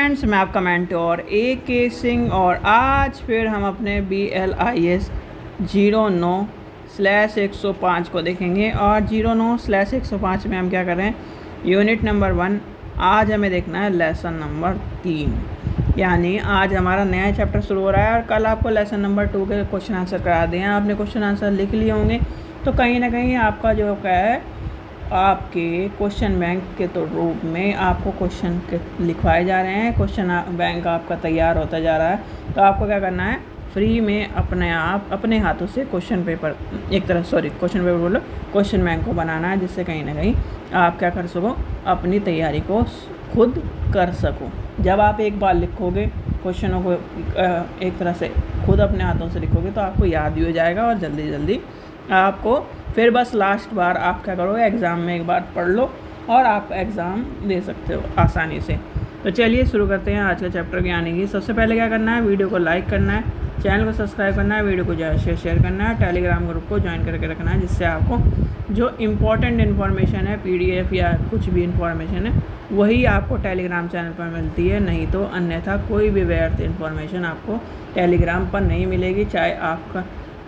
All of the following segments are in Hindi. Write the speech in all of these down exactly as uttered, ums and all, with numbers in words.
फ्रेंड्स, मैं आपका मेंटोर ए के सिंह और आज फिर हम अपने B L I S zero नौ स्लैश एक सौ पाँच को देखेंगे। और जीरो नौ स्लैश एक सौ पाँच में हम क्या कर रहे हैं, यूनिट नंबर वन। आज हमें देखना है लेसन नंबर तीन, यानी आज हमारा नया चैप्टर शुरू हो रहा है। और कल आपको लेसन नंबर टू के क्वेश्चन आंसर करा दिए हैं, आपने क्वेश्चन आंसर लिख लिए होंगे। तो कहीं ना कहीं आपका जो क्या है, आपके क्वेश्चन बैंक के तो रूप में आपको क्वेश्चन के लिखवाए जा रहे हैं, क्वेश्चन बैंक आपका तैयार होता जा रहा है। तो आपको क्या करना है, फ्री में अपने आप अपने हाथों से क्वेश्चन पेपर एक तरह सॉरी क्वेश्चन पेपर बोलो क्वेश्चन बैंक को बनाना है, जिससे कहीं ना कहीं आप क्या कर सको, अपनी तैयारी को खुद कर सको। जब आप एक बार लिखोगे क्वेश्चनों को एक तरह से खुद अपने हाथों से लिखोगे तो आपको याद भी हो जाएगा और जल्दी जल्दी आपको फिर बस लास्ट बार आप क्या करोगे, एग्ज़ाम में एक बार पढ़ लो और आप एग्ज़ाम दे सकते हो आसानी से। तो चलिए शुरू करते हैं आज का चैप्टर की। आने की सबसे पहले क्या करना है, वीडियो को लाइक करना है, चैनल को सब्सक्राइब करना है, वीडियो को ज़्यादा शेयर शेयर करना है, टेलीग्राम ग्रुप को ज्वाइन करके रखना है, जिससे आपको जो इम्पोर्टेंट इन्फॉर्मेशन है, पीडीएफ या कुछ भी इन्फॉर्मेशन है, वही आपको टेलीग्राम चैनल पर मिलती है। नहीं तो अन्यथा कोई भी व्यर्थ इन्फॉर्मेशन आपको टेलीग्राम पर नहीं मिलेगी, चाहे आपका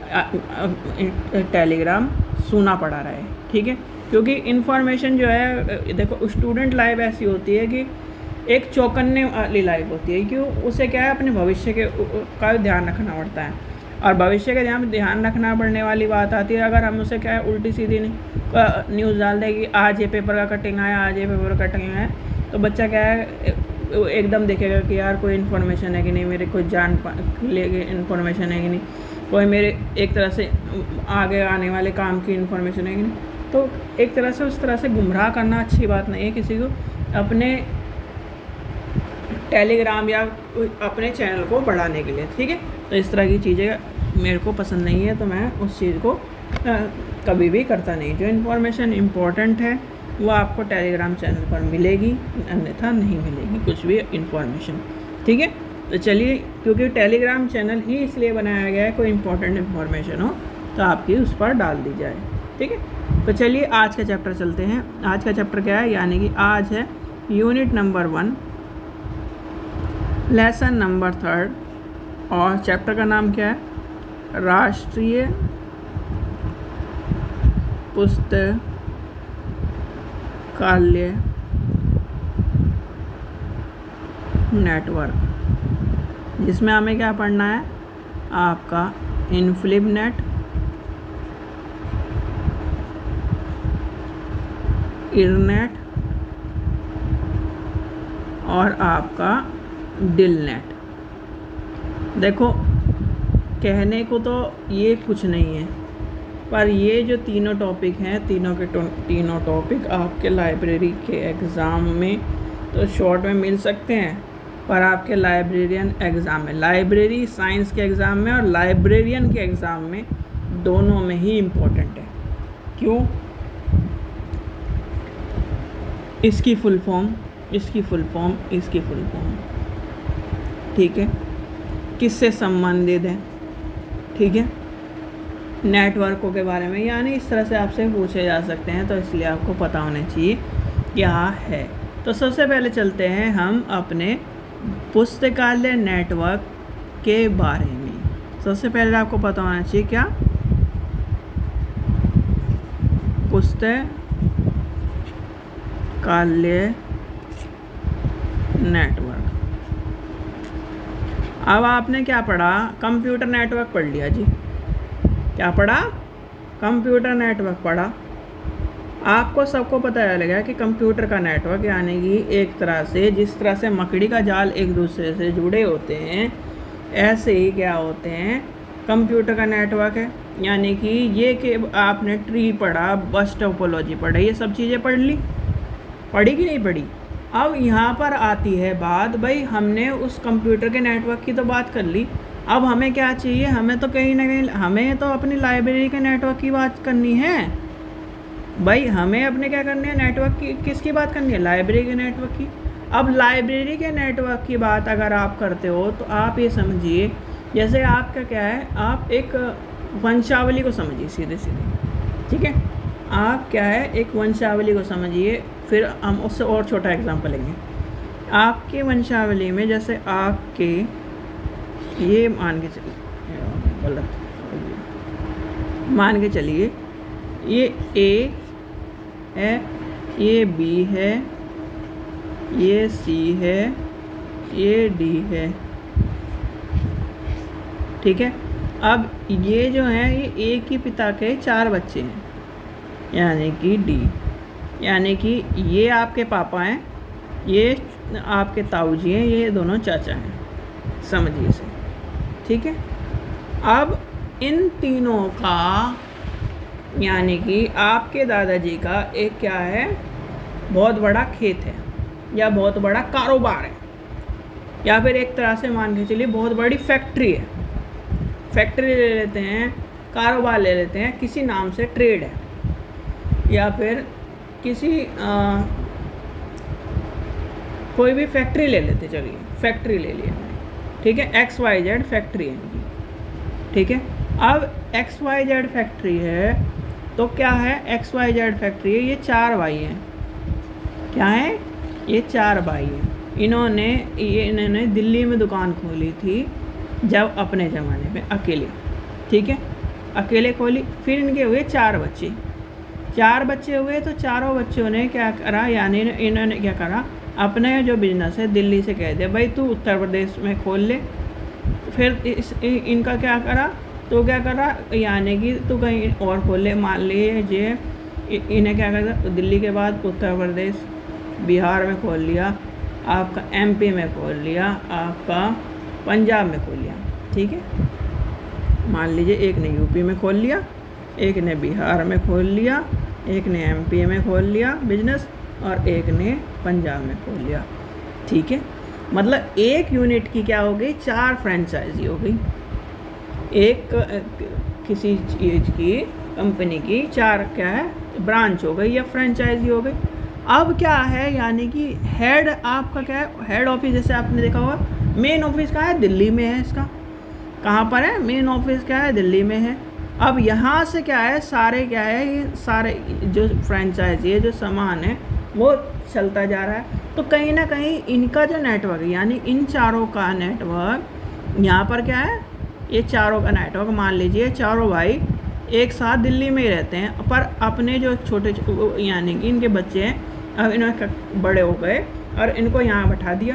टेलीग्राम सुना पड़ा रहे। ठीक है, क्योंकि इन्फॉर्मेशन जो है, देखो स्टूडेंट लाइफ ऐसी होती है कि एक चौकन्ने वाली लाइफ होती है। क्यों, उसे क्या है, अपने भविष्य के का ध्यान रखना पड़ता है। और भविष्य का ध्यान ध्यान रखना पड़ने वाली बात आती है, अगर हम उसे क्या है उल्टी सीधी न्यूज़ डाल दें कि आज ये पेपर का कटिंग आया, आज ये पेपर का कटिंग आया, तो बच्चा क्या है एकदम देखेगा कि यार कोई इन्फॉर्मेशन है कि नहीं, मेरे कोई जान ले इन्फॉर्मेशन है कि नहीं, कोई मेरे एक तरह से आगे आने वाले काम की इन्फॉर्मेशन है कि नहीं। तो एक तरह से उस तरह से गुमराह करना अच्छी बात नहीं है किसी को, अपने टेलीग्राम या अपने चैनल को बढ़ाने के लिए। ठीक है, तो इस तरह की चीज़ें मेरे को पसंद नहीं है, तो मैं उस चीज़ को आ, कभी भी करता नहीं। जो इन्फॉर्मेशन इम्पोर्टेंट है वो आपको टेलीग्राम चैनल पर मिलेगी, अन्यथा नहीं मिलेगी कुछ भी इन्फॉर्मेशन। ठीक है, तो चलिए, क्योंकि टेलीग्राम चैनल ही इसलिए बनाया गया है, कोई इम्पोर्टेंट इन्फॉर्मेशन हो तो आपकी उस पर डाल दी जाए। ठीक है, तो चलिए आज का चैप्टर चलते हैं। आज का चैप्टर क्या है, यानी कि आज है unit number one, lesson number third, और चैप्टर का नाम क्या है, राष्ट्रीय पुस्तकालय नेटवर्क, जिसमें हमें क्या पढ़ना है, आपका इनफ्लिबनेट, इरनेट और आपका डिलनेट। देखो, कहने को तो ये कुछ नहीं है, पर ये जो तीनों टॉपिक हैं, तीनों के तीनों टॉपिक आपके लाइब्रेरी के एग्ज़ाम में तो शॉर्ट में मिल सकते हैं, पर आपके लाइब्रेरियन एग्ज़ाम में, लाइब्रेरी साइंस के एग्ज़ाम में और लाइब्रेरियन के एग्ज़ाम में, दोनों में ही इम्पोर्टेंट है। क्यों, इसकी फुल फॉर्म, इसकी फुल फॉर्म, इसकी फुल फॉर्म, ठीक है, किससे संबंधित है। ठीक है, नेटवर्कों के बारे में, यानी इस तरह से आपसे पूछे जा सकते हैं, तो इसलिए आपको पता होना चाहिए क्या है। तो सबसे पहले चलते हैं हम अपने पुस्तकालय नेटवर्क के बारे में। सबसे पहले आपको पता होना चाहिए क्या, पुस्तकालय नेटवर्क। अब आपने क्या पढ़ा, कंप्यूटर नेटवर्क पढ़ लिया जी। क्या पढ़ा, कंप्यूटर नेटवर्क पढ़ा। आपको सबको पता चलेगा कि कंप्यूटर का नेटवर्क, यानी कि एक तरह से जिस तरह से मकड़ी का जाल एक दूसरे से जुड़े होते हैं, ऐसे ही क्या होते हैं, कंप्यूटर का नेटवर्क है। यानी कि ये कि आपने ट्री पढ़ा, बस टोपोलॉजी पढ़ा, ये सब चीज़ें पढ़ ली, पढ़ी कि नहीं पढ़ी। अब यहाँ पर आती है बात, भाई हमने उस कंप्यूटर के नेटवर्क की तो बात कर ली, अब हमें क्या चाहिए, हमें तो कहीं ना कहीं हमें तो अपनी लाइब्रेरी के नेटवर्क की बात करनी है। भाई हमें अपने क्या करनी है, नेटवर्क की, किसकी बात करनी है, लाइब्रेरी के नेटवर्क की। अब लाइब्रेरी के नेटवर्क की बात अगर आप करते हो तो आप ये समझिए, जैसे आपका क्या है, आप एक वंशावली को समझिए सीधे सीधे। ठीक है, आप क्या है, एक वंशावली को समझिए, फिर हम उससे और छोटा एग्जाम्पल लेंगे। आपके वंशावली में जैसे आपके, ये मान के चलिए, गलत मान के चलिए, ये ए है, ये बी है, ये सी है, ये डी है, ठीक है। अब ये जो है ये एक ही पिता के चार बच्चे हैं, यानी कि डी, यानी कि ये आपके पापा हैं, ये आपके ताऊ जी हैं, ये दोनों चाचा हैं, समझिए इसे, ठीक है। अब इन तीनों का, यानी कि आपके दादाजी का एक क्या है, बहुत बड़ा खेत है या बहुत बड़ा कारोबार है, या फिर एक तरह से मान के चलिए बहुत बड़ी फैक्ट्री है। फैक्ट्री ले लेते हैं, कारोबार ले लेते हैं, किसी नाम से ट्रेड है, या फिर किसी आ, कोई भी फैक्ट्री ले लेते, चलिए फैक्ट्री ले लिया, ठीक है, एक्स वाई जेड फैक्ट्री है इनकी, ठीक है। अब एक्स वाई जेड फैक्ट्री है तो क्या है, एक्स वाई जेड फैक्ट्री है, ये चार भाई हैं, क्या है, ये चार भाई हैं। इन्होंने ये इन्होंने दिल्ली में दुकान खोली थी जब अपने ज़माने में अकेले, ठीक है, अकेले खोली। फिर इनके हुए चार बच्चे, चार बच्चे हुए तो चारों बच्चों ने क्या करा, यानी इन्होंने क्या करा, अपने जो बिजनेस है दिल्ली से कह दिया भाई तू उत्तर प्रदेश में खोल ले। फिर इस इनका क्या करा, तो क्या करा, यानी कि तू कहीं और खोल ले, मान लीजिए इन्हें क्या करा, तो दिल्ली के बाद उत्तर प्रदेश, बिहार में खोल लिया, आपका एमपी में खोल लिया, आपका पंजाब में खोल लिया, ठीक है। मान लीजिए एक ने यूपी में खोल लिया, एक ने बिहार में खोल लिया, एक ने एमपी में खोल लिया बिजनेस, और एक ने पंजाब में खोल लिया, ठीक है। मतलब एक यूनिट की क्या हो गई, चार फ्रेंचाइजी हो गई, एक किसी चीज़ की कंपनी की चार क्या है, ब्रांच हो गई या फ्रेंचाइजी हो गई। अब क्या है, यानी कि हेड आपका क्या है, हेड ऑफिस, जैसे आपने देखा होगा मेन ऑफिस कहाँ है, दिल्ली में है, इसका कहाँ पर है, मेन ऑफिस क्या है, दिल्ली में है। अब यहाँ से क्या है, सारे क्या है, ये सारे जो फ्रेंचाइजी है, जो सामान है वो चलता जा रहा है। तो कहीं ना कहीं इनका जो नेटवर्क है, यानी इन चारों का नेटवर्क यहाँ पर क्या है, ये चारों का नेटवर्क, मान लीजिए चारों भाई एक साथ दिल्ली में ही रहते हैं, पर अपने जो छोटे यानी कि इनके बच्चे हैं, अब इन्होंने बड़े हो गए और इनको यहाँ बैठा दिया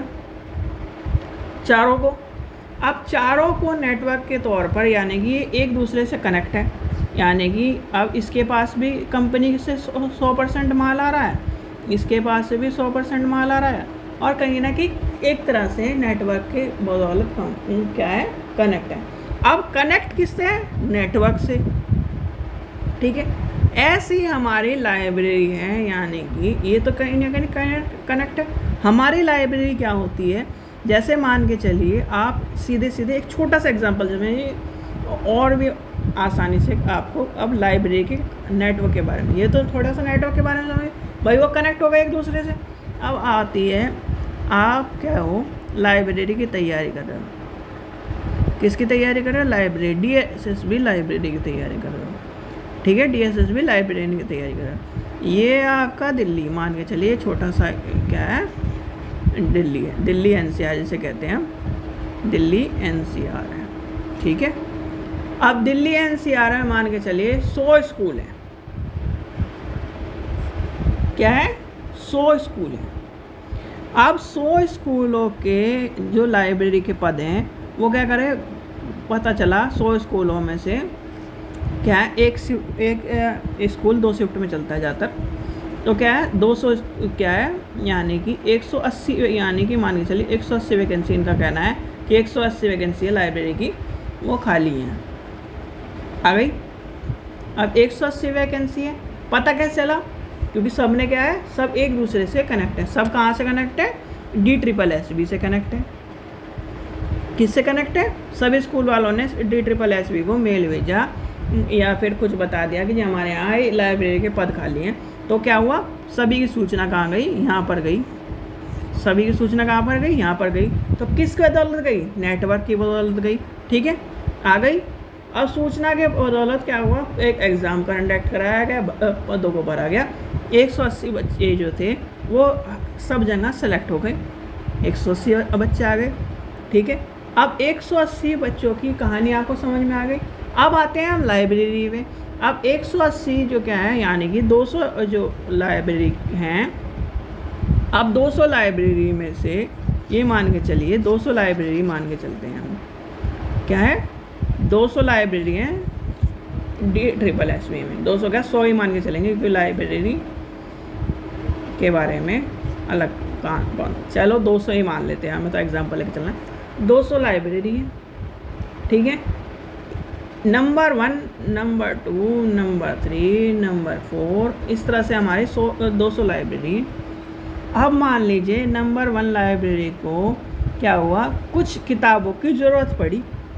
चारों को। अब चारों को नेटवर्क के तौर पर, यानी कि एक दूसरे से कनेक्ट है, यानी कि अब इसके पास भी कंपनी से सौ परसेंट माल आ रहा है, इसके पास से भी सौ परसेंट माल आ रहा है, और कहीं ना कहीं एक तरह से नेटवर्क के बदौलत क्या है, कनेक्ट है। अब कनेक्ट किससे है, नेटवर्क से, ठीक है। ऐसी हमारी लाइब्रेरी है, यानी कि ये तो कहीं ना कहीं कनेक्ट है। हमारी लाइब्रेरी क्या होती है, जैसे मान के चलिए आप सीधे सीधे एक छोटा सा एग्जांपल, जब और भी आसानी से आपको अब लाइब्रेरी के नेटवर्क के बारे में, ये तो थोड़ा सा नेटवर्क के बारे में समझिए भाई, वो कनेक्ट हो गए एक दूसरे से। अब आती है, आप क्या हो, लाइब्रेरी की तैयारी कर रहे हो, किसकी तैयारी कर रहे हो, library, D S S B library की तैयारी कर रहे हो, ठीक है, D S S B library की तैयारी कर रहे हो। ये आपका दिल्ली, मान के चलिए छोटा सा क्या है, दिल्ली है, दिल्ली एन सी आर जिसे कहते हैं, दिल्ली एन सी आर है, ठीक है। अब दिल्ली एन सी आर में मान के चलिए सौ स्कूल है, क्या है, सौ स्कूल है। अब सौ स्कूलों के जो लाइब्रेरी के पद हैं वो क्या करें, पता चला सौ स्कूलों में से क्या है, एक एक स्कूल दो शिफ्ट में चलता है ज़्यादातर, तो क्या है दो सौ क्या है, यानी कि एक सौ अस्सी, यानी कि मान के चलिए एक सौ अस्सी वैकेंसी, इनका कहना है कि एक सौ अस्सी वैकेंसी है लाइब्रेरी की, वो खाली हैं, आ गई। अब एक सौ अस्सी वैकेंसी है, पता कैसे चला, क्योंकि सब ने क्या है, सब एक दूसरे से कनेक्ट है। सब कहाँ से कनेक्ट है, डी ट्रिपल एस बी से कनेक्ट है। किससे कनेक्ट है, सभी स्कूल वालों ने डी ट्रिपल एस बी को मेल भेजा या फिर कुछ बता दिया कि जी हमारे यहाँ लाइब्रेरी के पद खाली हैं। तो क्या हुआ, सभी की सूचना कहाँ गई, यहाँ पर गई, सभी की सूचना कहाँ पर गई, यहाँ पर गई। तो किस बदौलत गई, नेटवर्क की बदौलत गई, ठीक है, आ गई। अब सूचना के बदौलत क्या हुआ, एक एग्ज़ाम कंडक्ट कराया गया, पदों को भरा गया, एक सौ अस्सी बच्चे जो थे वो सब जगह सेलेक्ट हो गए। एक सौ अस्सी बच्चे आ गए। ठीक है, अब एक सौ अस्सी बच्चों की कहानी आपको समझ में आ गई। अब आते हैं हम लाइब्रेरी में। अब एक सौ अस्सी जो क्या है, यानी कि दो सौ जो लाइब्रेरी हैं, अब दो सौ लाइब्रेरी में से ये मान के चलिए, दो सौ लाइब्रेरी मान के चलते हैं हम, क्या है, दो सौ लाइब्रेरी हैं डी ट्रिपल एस वी में। दो सौ क्या, सौ ही मान के चलेंगे, क्योंकि लाइब्रेरी के बारे में अलग कहाँ कौन, चलो दो सौ ही मान लेते हैं, हमें तो एग्जांपल लेके चलना है। दो सौ लाइब्रेरी है, ठीक है, number one, number two, number three, number four, इस तरह से हमारी सौ दो सौ लाइब्रेरी है। अब मान लीजिए नंबर वन लाइब्रेरी को क्या हुआ, कुछ किताबों की ज़रूरत पड़ी।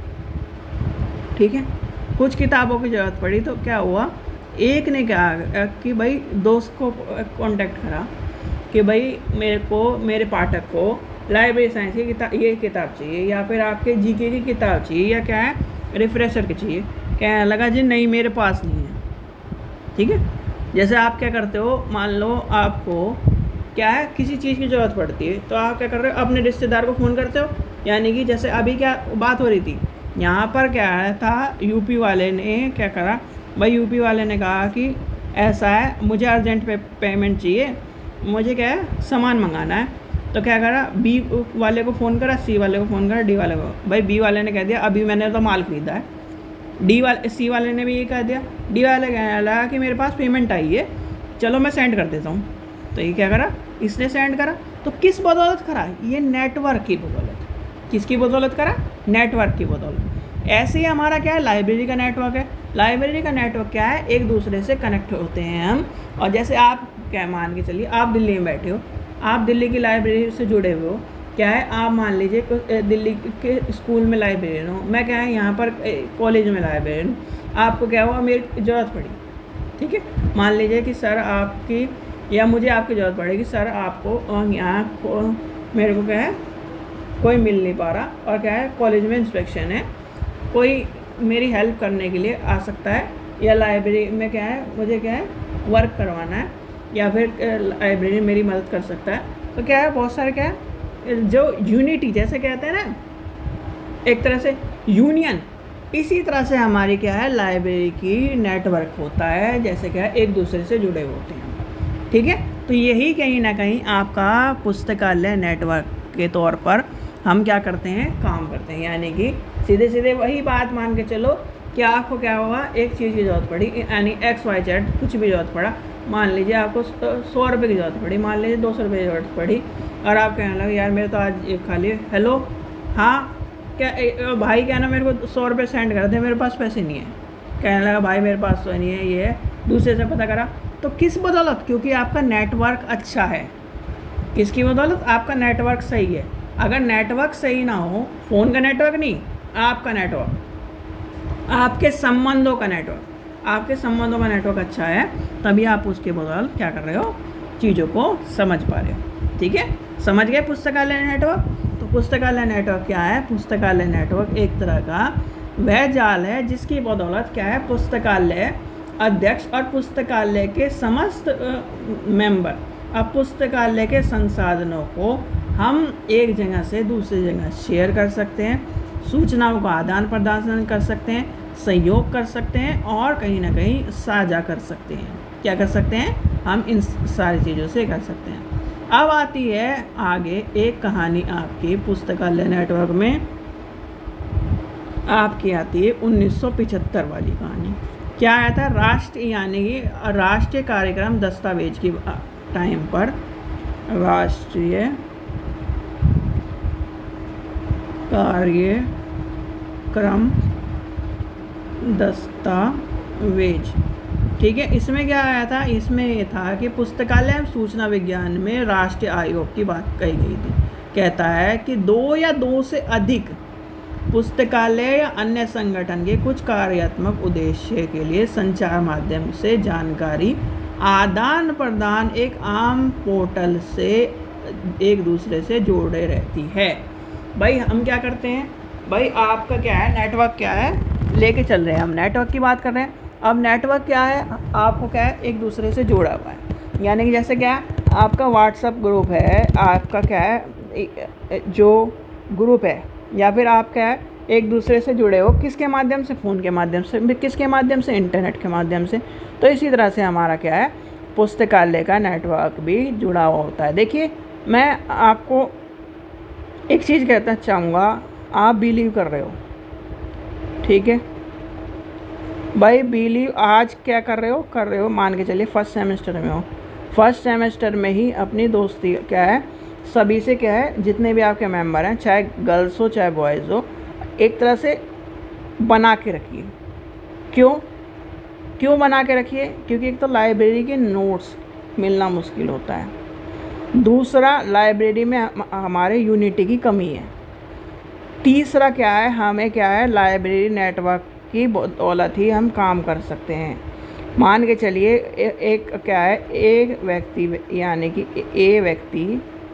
ठीक है, कुछ किताबों की ज़रूरत पड़ी तो क्या हुआ, एक ने क्या कि भाई दोस्त को कांटेक्ट करा कि भाई मेरे को, मेरे पाठक को लाइब्रेरी साइंस की किताब, ये किताब चाहिए, या फिर आपके जीके की किताब चाहिए, या क्या है रिफ्रेशर की चाहिए। कहने लगा जी नहीं मेरे पास नहीं है। ठीक है, जैसे आप क्या करते हो, मान लो आपको क्या है किसी चीज़ की ज़रूरत पड़ती है, तो आप क्या कर रहे हो, अपने रिश्तेदार को फ़ोन करते हो। यानी कि जैसे अभी क्या बात हो रही थी, यहाँ पर क्या था, यूपी वाले ने क्या करा, भाई यूपी वाले ने कहा कि ऐसा है, मुझे अर्जेंट पे पेमेंट चाहिए, मुझे क्या है सामान मंगाना है। तो क्या करा, बी वाले को फ़ोन करा, सी वाले को फ़ोन करा, डी वाले को। भाई बी वाले ने कह दिया अभी मैंने तो माल खरीदा है। डी वाले सी वाले ने भी ये कह दिया, डी वाले कहने लगा कि मेरे पास पेमेंट आई है, चलो मैं सेंड कर देता हूँ। तो ये क्या करा, इसने सेंड करा। तो किस बदौलत करा, ये नेटवर्क की बदौलत। किसकी बदौलत करा, नेटवर्क की बदौलत। ऐसे ही हमारा क्या है, लाइब्रेरी का नेटवर्क है। लाइब्रेरी का नेटवर्क क्या है, एक दूसरे से कनेक्ट होते हैं हम। और जैसे आप क्या मान के चलिए, आप दिल्ली में बैठे हो, आप दिल्ली की लाइब्रेरी से जुड़े हुए हो, क्या है, आप मान लीजिए दिल्ली के स्कूल में लाइब्रेरियन हो, मैं क्या है यहाँ पर कॉलेज में लाइब्रेरियन हूँ। आपको क्या हुआ, मेरी ज़रूरत पड़ी, ठीक है, मान लीजिए कि सर आपकी, या मुझे आपकी ज़रूरत पड़ेगी, सर आपको यहाँ को, मेरे को क्या है कोई मिल नहीं पा रहा, और क्या है कॉलेज में इंस्पेक्शन है, कोई मेरी हेल्प करने के लिए आ सकता है, या लाइब्रेरी में क्या है मुझे क्या है वर्क करवाना है, या फिर लाइब्रेरी मेरी मदद कर सकता है। तो क्या है, बहुत सारे क्या है जो यूनिटी जैसे कहते हैं ना, एक तरह से यूनियन, इसी तरह से हमारी क्या है लाइब्रेरी की नेटवर्क होता है, जैसे क्या है एक दूसरे से जुड़े होते हैं। ठीक है, तो यही कहीं ना कहीं आपका पुस्तकालय नेटवर्क के तौर पर हम क्या करते हैं, काम करते हैं। यानी कि सीधे सीधे वही बात मान के चलो कि आपको क्या हुआ, एक चीज़ की ज़रूरत पड़ी, यानी एक्स वाई जेड कुछ भी ज़रूरत पड़ा, मान लीजिए आपको सौ रुपये की ज़रूरत पड़ी, मान लीजिए दो सौ रुपये की ज़रूरत पड़ी, और आप कहने लगे यार मेरे तो आज एक खाली, हेलो हाँ क्या ए, भाई क्या ना मेरे को सौ रुपये सेंड कर दे, मेरे पास पैसे नहीं है। कहने लगा भाई मेरे पास तो नहीं है, ये है, दूसरे से पता करा। तो किस बदौलत, क्योंकि आपका नेटवर्क अच्छा है। किसकी बदौलत, आपका नेटवर्क सही है। अगर नेटवर्क सही ना हो, फ़ोन का नेटवर्क नहीं, आपका नेटवर्क, आपके संबंधों का नेटवर्क, आपके संबंधों का नेटवर्क अच्छा है, तभी आप उसके बदौलत क्या कर रहे हो, चीज़ों को समझ पा रहे हो। ठीक है, समझ गए पुस्तकालय नेटवर्क। तो पुस्तकालय नेटवर्क क्या है, पुस्तकालय नेटवर्क एक तरह का वह जाल है जिसकी बदौलत क्या है, पुस्तकालय अध्यक्ष और पुस्तकालय के समस्त मेंबर, अब पुस्तकालय के संसाधनों को हम एक जगह से दूसरी जगह शेयर कर सकते हैं, सूचनाओं का आदान प्रदान कर सकते हैं, सहयोग कर सकते हैं, और कहीं ना कहीं साझा कर सकते हैं। क्या कर सकते हैं, हम इन सारी चीज़ों से कर सकते हैं। अब आती है आगे एक कहानी आपकी पुस्तकालय नेटवर्क में, आपकी आती है उन्नीस सौ पचहत्तर वाली कहानी। क्या आया था, राष्ट्र यानी कि राष्ट्रीय कार्यक्रम दस्तावेज की टाइम पर राष्ट्रीय कार्यक्रम दस्तावेज। ठीक है, इसमें क्या आया था, इसमें ये था कि पुस्तकालय एवं सूचना विज्ञान में राष्ट्रीय आयोग की बात कही गई थी। कहता है कि दो या दो से अधिक पुस्तकालय या अन्य संगठन के कुछ कार्यात्मक उद्देश्य के लिए संचार माध्यम से जानकारी आदान प्रदान एक आम पोर्टल से एक दूसरे से जोड़े रहती है। भाई हम क्या करते हैं, भाई आपका क्या है नेटवर्क, क्या है लेके चल रहे हैं हम, नेटवर्क की बात कर रहे हैं। अब नेटवर्क क्या है, आपको क्या है एक दूसरे से जोड़ा हुआ है। यानी कि जैसे क्या है, आपका व्हाट्सअप ग्रुप है, आपका क्या है जो ग्रुप है या फिर आप क्या है एक दूसरे से जुड़े हो, किसके माध्यम से, फ़ोन के माध्यम से, किसके माध्यम से, इंटरनेट के माध्यम से। तो इसी तरह से हमारा क्या है पुस्तकालय का नेटवर्क भी जुड़ा हुआ होता है। देखिए मैं आपको एक चीज़ कहना चाहूँगा, आप बिलीव कर रहे हो, ठीक है भाई, बिलीव आज क्या कर रहे हो कर रहे हो मान के चलिए फर्स्ट सेमेस्टर में हो, फर्स्ट सेमेस्टर में ही अपनी दोस्ती क्या है सभी से क्या है जितने भी आपके मेंबर हैं, चाहे गर्ल्स हो चाहे बॉयज़ हो, एक तरह से बना के रखिए। क्यों क्यों बना के रखिए? क्योंकि एक तो लाइब्रेरी के नोट्स मिलना मुश्किल होता है, दूसरा लाइब्रेरी में हमारे यूनिटी की कमी है, तीसरा क्या है हमें क्या है लाइब्रेरी नेटवर्क की बदौलत ही हम काम कर सकते हैं। मान के चलिए एक क्या है एक व्यक्ति यानी कि ए व्यक्ति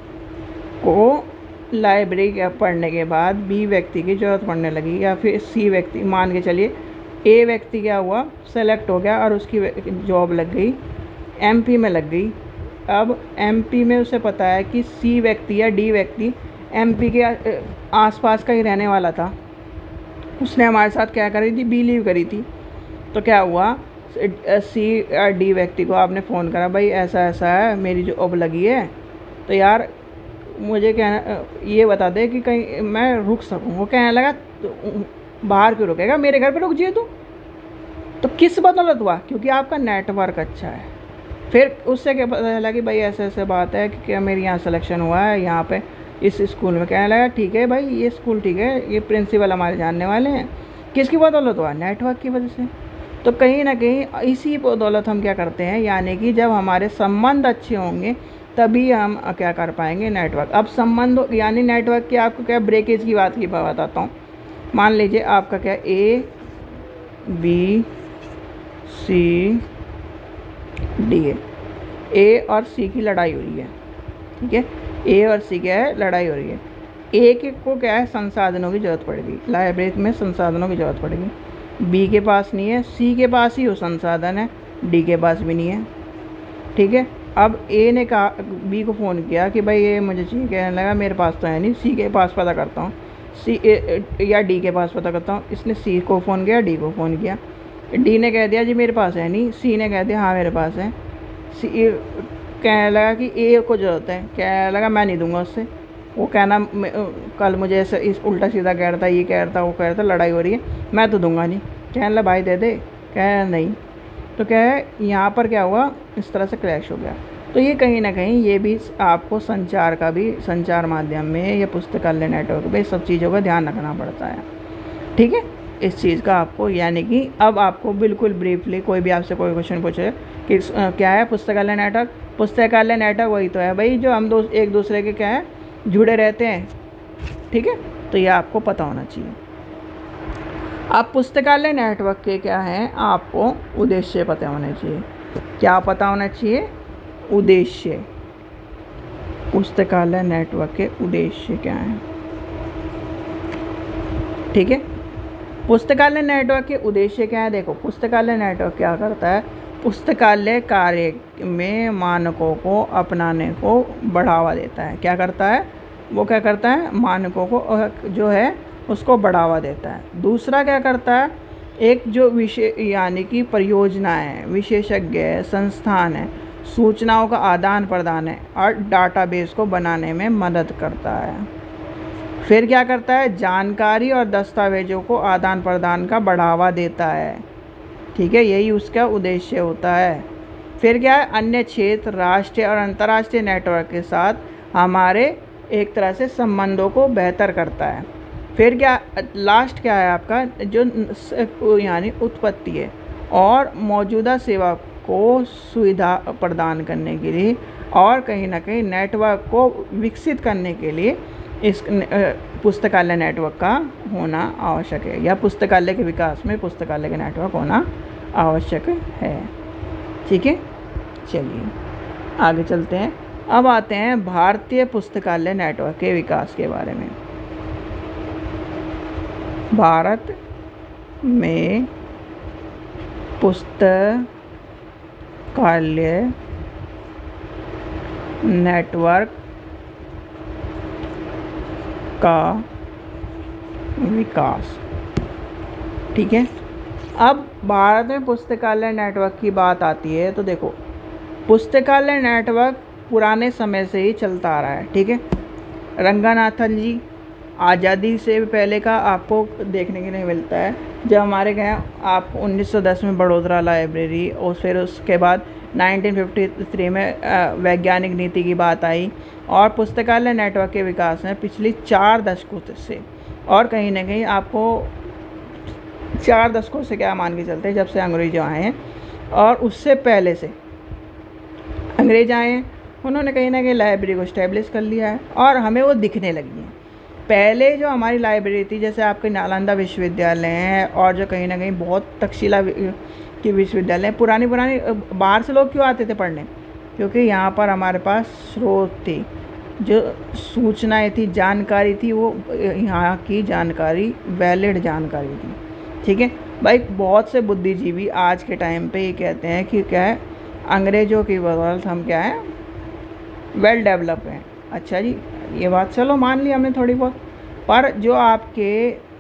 को लाइब्रेरी का पढ़ने के बाद बी व्यक्ति की ज़रूरत पड़ने लगी, या फिर सी व्यक्ति, मान के चलिए ए व्यक्ति क्या हुआ सेलेक्ट हो गया और उसकी जॉब लग गई एमपी में लग गई। अब एमपी में उसे पता है कि सी व्यक्ति या डी व्यक्ति एमपी के आसपास का ही रहने वाला था, उसने हमारे साथ क्या करी थी बिलीव करी थी। तो क्या हुआ सी या डी व्यक्ति को आपने फ़ोन करा, भाई ऐसा ऐसा है मेरी जॉब लगी है, तो यार मुझे कहना ये बता दे कि कहीं मैं रुक सकूं। वो कहने लगा तो बाहर क्यों रुकेगा, मेरे घर पे रुक जाइए तू। तो किस बदौलत हुआ? क्योंकि आपका नेटवर्क अच्छा है। फिर उससे क्या पता चला कि भाई ऐसे ऐसे बात है कि क्या मेरे यहाँ सिलेक्शन हुआ है यहाँ पे इस स्कूल में। कहने लगा ठीक है भाई ये स्कूल ठीक है, ये प्रिंसिपल हमारे जानने वाले हैं। किसकी बदौलत हुआ? नेटवर्क की वजह से। तो कहीं ना कहीं इसी बदौलत हम क्या करते हैं, यानी कि जब हमारे संबंध अच्छे होंगे तभी हम क्या कर पाएंगे नेटवर्क। अब संबंध यानी नेटवर्क की आपको क्या ब्रेकेज की बात की बताता हूँ। मान लीजिए आपका क्या ए बी सी डी है, ए और सी की लड़ाई हो रही है, ठीक है, ए और सी क्या है लड़ाई हो रही है। ए के को क्या है संसाधनों की ज़रूरत पड़ेगी, लाइब्रेरी में संसाधनों की ज़रूरत पड़ेगी, बी के पास नहीं है, सी के पास ही वो संसाधन है, डी के पास भी नहीं है, ठीक है। अब ए ने कहा बी को फ़ोन किया कि भाई ये मुझे चाहिए, कहने लगा मेरे पास तो है नहीं, सी के पास पता करता हूँ, सी ए, या डी के पास पता करता हूँ। इसने सी को फ़ोन किया, डी को फ़ोन किया, डी ने कह दिया जी मेरे पास है नहीं, सी ने कह दिया हाँ मेरे पास है। सी कहने लगा कि ए को ज़रूरत है, कहने लगा मैं नहीं दूंगा उससे। वो कहना कल मुझे ऐसे इस उल्टा सीधा कह रहा था, ये कह रहा था, वो कह रहा था, लड़ाई हो रही है, मैं तो दूंगा नहीं। कहने लगा भाई दे दे, कह नहीं। तो क्या है यहाँ पर क्या हुआ इस तरह से क्रैश हो गया। तो ये कहीं ना कहीं ये भी आपको संचार का भी संचार माध्यम में या पुस्तकालय नेटवर्क में सब चीज़ों का ध्यान रखना पड़ता है, ठीक है। इस चीज़ का आपको यानी कि अब आपको बिल्कुल ब्रीफली कोई भी आपसे कोई क्वेश्चन पूछे कि आ, क्या है पुस्तकालय नेटवर्क। पुस्तकालय नेटवर्क वही तो है भाई जो हम दो एक दूसरे के क्या है जुड़े रहते हैं, ठीक है। तो ये आपको पता होना चाहिए। अब पुस्तकालय नेटवर्क के क्या हैं आपको उद्देश्य पता होने चाहिए। क्या पता होना चाहिए? उद्देश्य। पुस्तकालय नेटवर्क के उद्देश्य क्या हैं, ठीक है। पुस्तकालय नेटवर्क के उद्देश्य क्या है? देखो पुस्तकालय नेटवर्क क्या करता है, पुस्तकालय कार्य में मानकों को अपनाने को बढ़ावा देता है। क्या करता है वो? क्या करता है मानकों को जो है उसको बढ़ावा देता है। दूसरा क्या करता है, एक जो विषय यानी कि परियोजना है, विशेषज्ञ है, संस्थान है, सूचनाओं का आदान प्रदान है और डाटाबेस को बनाने में मदद करता है। फिर क्या करता है, जानकारी और दस्तावेजों को आदान प्रदान का बढ़ावा देता है, ठीक है, यही उसका उद्देश्य होता है। फिर क्या है, अन्य क्षेत्र, राष्ट्रीय और अंतर्राष्ट्रीय नेटवर्क के साथ हमारे एक तरह से संबंधों को बेहतर करता है। फिर क्या लास्ट क्या है आपका, जो यानी उत्पत्ति है और मौजूदा सेवा को सुविधा प्रदान करने के लिए और कहीं ना कहीं नेटवर्क को विकसित करने के लिए इस पुस्तकालय नेटवर्क का होना आवश्यक है, या पुस्तकालय के विकास में पुस्तकालय का नेटवर्क होना आवश्यक है, ठीक है। चलिए आगे चलते हैं। अब आते हैं भारतीय पुस्तकालय नेटवर्क के विकास के बारे में। भारत में पुस्तकालय नेटवर्क का विकास। ठीक है, अब भारत में पुस्तकालय नेटवर्क की बात आती है तो देखो, पुस्तकालय नेटवर्क पुराने समय से ही चलता आ रहा है। ठीक है, रंगनाथन जी आज़ादी से पहले का आपको देखने के लिए मिलता है। जब हमारे यहाँ आप उन्नीस सौ दस में बड़ोदरा लाइब्रेरी, और फिर उसके बाद उन्नीस सौ तिरेपन में वैज्ञानिक नीति की बात आई, और पुस्तकालय नेटवर्क के विकास में पिछली चार दशकों से, और कहीं ना कहीं आपको चार दशकों से क्या मान के चलते हैं, जब से अंग्रेज आए हैं और उससे पहले से अंग्रेज आए हैं, उन्होंने कहीं ना कहीं लाइब्रेरी को इस्टेब्लिश कर लिया है और हमें वो दिखने लगी है। पहले जो हमारी लाइब्रेरी थी, जैसे आपके नालंदा विश्वविद्यालय हैं और जो कहीं ना कहीं बहुत तक्षशिला की विश्वविद्यालय हैं, पुरानी पुरानी बाहर से लोग क्यों आते थे पढ़ने, क्योंकि यहाँ पर हमारे पास स्रोत थी, जो सूचनाएं थी, जानकारी थी, वो यहाँ की जानकारी वैलिड जानकारी थी। ठीक है भाई, बहुत से बुद्धिजीवी आज के टाइम पे ये कहते हैं कि क्या है, अंग्रेज़ों की बदौलत हम क्या है, वेल डेवलप हैं। अच्छा जी, ये बात चलो मान ली हमने थोड़ी बहुत, पर जो आपके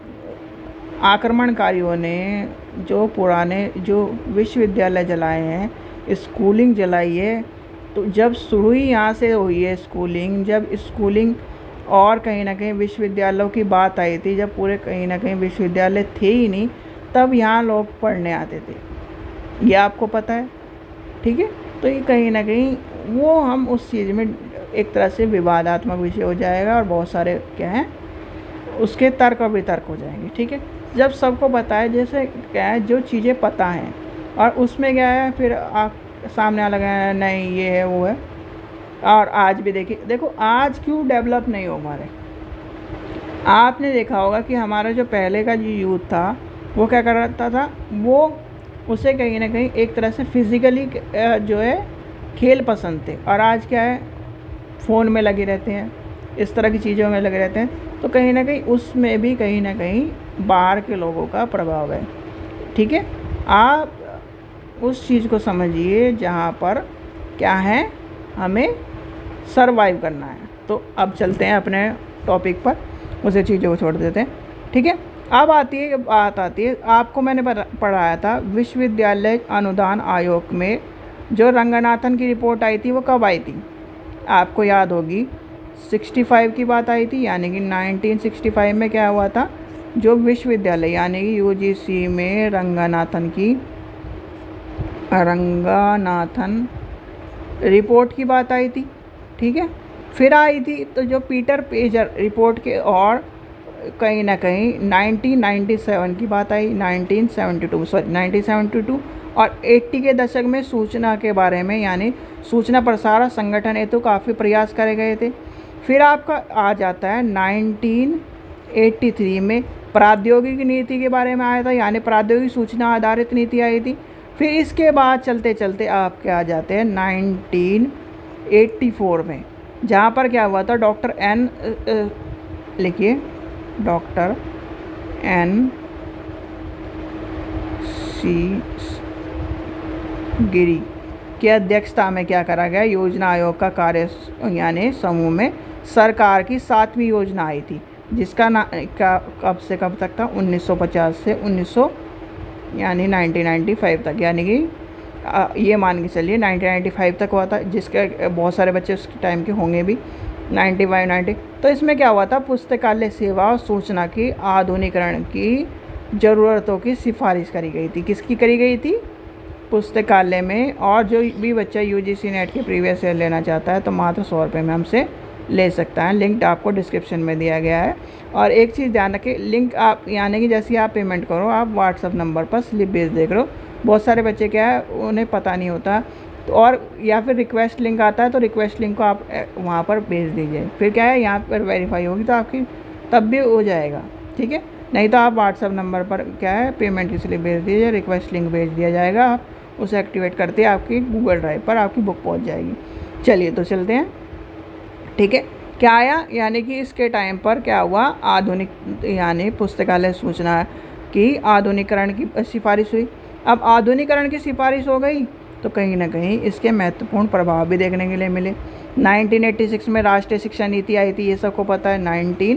आक्रमणकारियों ने जो पुराने जो विश्वविद्यालय जलाए हैं, स्कूलिंग जलाई है, तो जब शुरू ही यहाँ से हुई है स्कूलिंग, जब स्कूलिंग और कहीं ना कहीं विश्वविद्यालयों की बात आई थी, जब पूरे कहीं ना कहीं विश्वविद्यालय थे ही नहीं, तब यहाँ लोग पढ़ने आते थे, ये आपको पता है। ठीक है, तो ये कहीं ना कहीं वो हम उस चीज़ में एक तरह से विवादात्मक विषय हो जाएगा, और बहुत सारे क्या हैं उसके तर्क और वितर्क हो जाएंगे। ठीक है, जब सबको पता है, जैसे क्या है, जो चीज़ें पता हैं और उसमें क्या है, फिर आप सामने आ लगा नहीं ये है वो है। और आज भी देखिए, देखो आज क्यों डेवलप नहीं हो हमारे, आपने देखा होगा कि हमारा जो पहले का जो यूथ था वो क्या करता था, वो उसे कहीं ना कहीं एक तरह से फिज़िकली जो है खेल पसंद थे, और आज क्या है, फ़ोन में लगे रहते हैं, इस तरह की चीज़ों में लगे रहते हैं, तो कहीं ना कहीं उसमें भी कहीं ना कहीं बाहर के लोगों का प्रभाव है। ठीक है, आप उस चीज़ को समझिए जहाँ पर क्या है, हमें सरवाइव करना है। तो अब चलते हैं अपने टॉपिक पर, उसे चीज़ों को छोड़ देते हैं। ठीक है, अब आती है बात आती है आपको मैंने पढ़ाया था विश्वविद्यालय अनुदान आयोग में जो रंगनाथन की रिपोर्ट आई थी, वो कब आई थी, आपको याद होगी, पैंसठ की बात आई थी, यानी कि उन्नीस सौ पैंसठ में क्या हुआ था, जो विश्वविद्यालय यानी कि यूजीसी में रंगनाथन की रंगनाथन रिपोर्ट की बात आई थी। ठीक है, फिर आई थी तो जो पीटर पेजर रिपोर्ट के, और कहीं ना कहीं उन्नीस सौ सत्तानवे की बात आई, उन्नीस सौ बहत्तर सॉरी उन्नीस सौ बहत्तर, और अस्सी के दशक में सूचना के बारे में, यानी सूचना प्रसारण संगठन हेतु तो काफ़ी प्रयास करे गए थे। फिर आपका आ जाता है उन्नीस सौ तिरासी में प्रौद्योगिकी नीति के बारे में आया था, यानी प्रौद्योगिकी सूचना आधारित नीति आई थी। फिर इसके बाद चलते चलते आपके आ जाते हैं उन्नीस सौ चौरासी में, जहाँ पर क्या हुआ था, डॉक्टर एन लिखिए डॉक्टर एन सी गिरी की अध्यक्षता में क्या करा गया, योजना आयोग का कार्य यानी समूह में सरकार की सातवीं योजना आई थी, जिसका ना का कब से कब तक था, उन्नीस सौ पचास से उन्नीस सौ यानी उन्नीस सौ पचानवे तक, यानी कि आ, ये मान के चलिए उन्नीस सौ पचानवे तक हुआ था, जिसके बहुत सारे बच्चे उस टाइम के होंगे भी, पचानवे नब्बे। तो इसमें क्या हुआ था, पुस्तकालय सेवा और सूचना की आधुनिकीकरण की ज़रूरतों की सिफारिश करी गई थी। किसकी करी गई थी, पुस्तकालय में। और जो भी बच्चा यूजीसी नेट के प्रीवियस ईयर लेना चाहता है तो मात्र सौ रुपये में हमसे ले सकता है, लिंक आपको डिस्क्रिप्शन में दिया गया है। और एक चीज़ ध्यान रखें, लिंक आप यानी कि जैसे आप पेमेंट करो, आप व्हाट्सअप नंबर पर स्लिप भेज देख रहे हो। बहुत सारे बच्चे क्या है उन्हें पता नहीं होता, तो और या फिर रिक्वेस्ट लिंक आता है तो रिक्वेस्ट लिंक को आप वहाँ पर भेज दीजिए, फिर क्या है यहाँ पर वेरीफाई होगी तो आपकी तब भी हो जाएगा। ठीक है, नहीं तो आप व्हाट्सअप नंबर पर क्या है पेमेंट की स्लिप भेज दीजिए, रिक्वेस्ट लिंक भेज दिया जाएगा, आप उसे एक्टिवेट करते हैं, आपकी गूगल ड्राइव पर आपकी बुक पहुँच जाएगी। चलिए तो चलते हैं। ठीक है, क्या आया, यानी कि इसके टाइम पर क्या हुआ, आधुनिक यानी पुस्तकालय सूचना की आधुनिकीकरण की सिफारिश हुई। अब आधुनिकीकरण की सिफारिश हो गई तो कहीं ना कहीं इसके महत्वपूर्ण प्रभाव भी देखने के लिए मिले। उन्नीस सौ छियासी में राष्ट्रीय शिक्षा नीति आई थी, ये सबको पता है। उन्नीस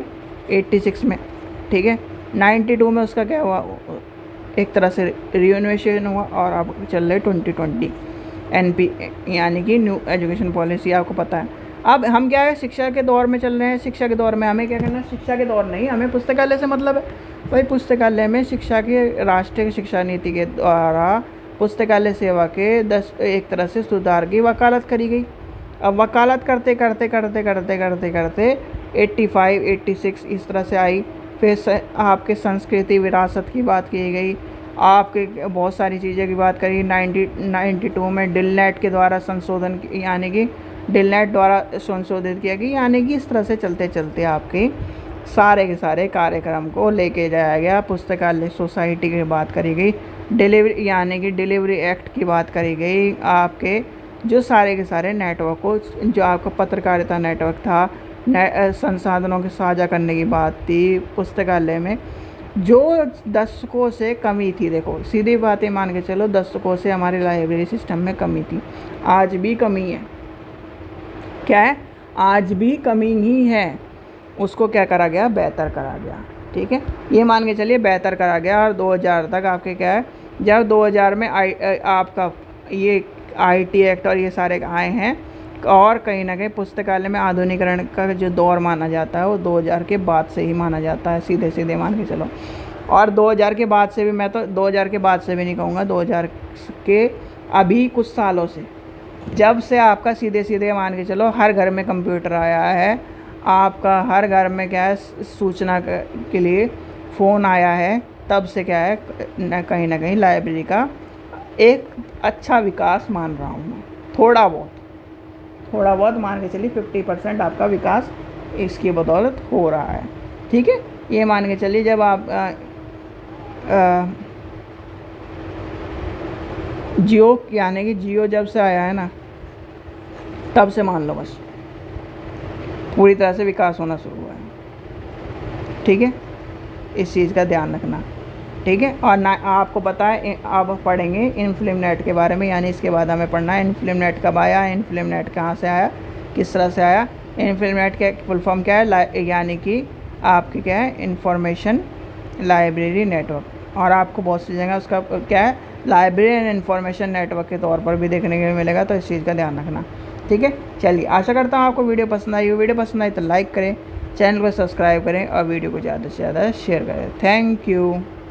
एट्टी सिक्स में, ठीक है। नाइन्टी टू में उसका क्या हुआ, एक तरह से रिनोवेशन हुआ और अब चल रहे ट्वेंटी ट्वेंटी एन पी यानी कि न्यू एजुकेशन पॉलिसी, आपको पता है। अब हम क्या है, शिक्षा के दौर में चल रहे हैं। शिक्षा के दौर में हमें क्या करना है, शिक्षा के दौर नहीं, हमें पुस्तकालय से मतलब है भाई। पुस्तकालय में शिक्षा के राष्ट्रीय शिक्षा नीति के द्वारा पुस्तकालय सेवा के दस एक तरह से सुधार की वकालत करी गई। अब वकालत करते करते करते करते करते करते एट्टी फाइव एट्टी सिक्स इस तरह से आई। फिर आपके संस्कृति विरासत की बात की गई, आपके बहुत सारी चीज़ें की बात करी। नाइन्टी नाइन्टी टू में डिलनेट के द्वारा संशोधन यानी कि डिलनेट द्वारा संशोधित किया गया, यानी कि इस तरह से चलते चलते आपके सारे के सारे कार्यक्रम को लेके जाया गया। पुस्तकालय सोसाइटी की बात करी गई, डिलीवरी यानी कि डिलीवरी एक्ट की बात करी गई, आपके जो सारे के सारे नेटवर्क को, जो आपका पत्रकारिता नेटवर्क था, संसाधनों के साझा करने की बात थी पुस्तकालय में, जो दशकों से कमी थी। देखो सीधी बातें मान के चलो, दशकों से हमारे लाइब्रेरी सिस्टम में कमी थी, आज भी कमी है। क्या है, आज भी कमी ही है। उसको क्या करा गया, बेहतर करा गया, ठीक है। ये मान के चलिए बेहतर करा गया। और दो हज़ार तक आपके क्या है, जब दो हज़ार में आई आपका ये आईटी एक्ट और ये सारे आए हैं, और कहीं ना कहीं पुस्तकालय में आधुनिकीकरण का जो दौर माना जाता है वो दो हज़ार के बाद से ही माना जाता है, सीधे सीधे मान के चलो। और दो हज़ार के बाद से भी, मैं तो दो हज़ार के बाद से भी नहीं कहूँगा, दो हज़ार के अभी कुछ सालों से, जब से आपका सीधे सीधे मान के चलो हर घर में कंप्यूटर आया है, आपका हर घर में क्या है सूचना के लिए फ़ोन आया है, तब से क्या है न कहीं ना कहीं लाइब्रेरी का एक अच्छा विकास मान रहा हूँ मैं। थोड़ा बहुत थोड़ा बहुत मान के चलिए फिफ्टी परसेंट आपका विकास इसकी बदौलत हो रहा है, ठीक है। ये मान के चलिए जब आप आ, आ, जियो यानी कि जियो जब से आया है ना, तब से मान लो बस पूरी तरह से विकास होना शुरू हुआ है, ठीक है। इस चीज़ का ध्यान रखना, ठीक है। और ना आपको पता है, आप पढ़ेंगे इनफ्लिमनेट के बारे में, यानी इसके बाद हमें पढ़ना है इनफ्लिमनेट कब आया, इनफ्लिमनेट कहाँ से आया, किस तरह से आया। इनफ्लिमनेट का फुल फॉर्म क्या है, यानी कि आपकी क्या है, इंफॉर्मेशन लाइब्रेरी नेटवर्क। और आपको बहुत सी जगह उसका क्या है, लाइब्रेरी एंड इंफॉर्मेशन नेटवर्क के तौर पर भी देखने को मिलेगा, तो इस चीज़ का ध्यान रखना, ठीक है। चलिए, आशा करता हूँ आपको वीडियो पसंद आई हो। वीडियो पसंद आई तो लाइक करें, चैनल को सब्सक्राइब करें और वीडियो को ज़्यादा से ज़्यादा शेयर करें। Thank you.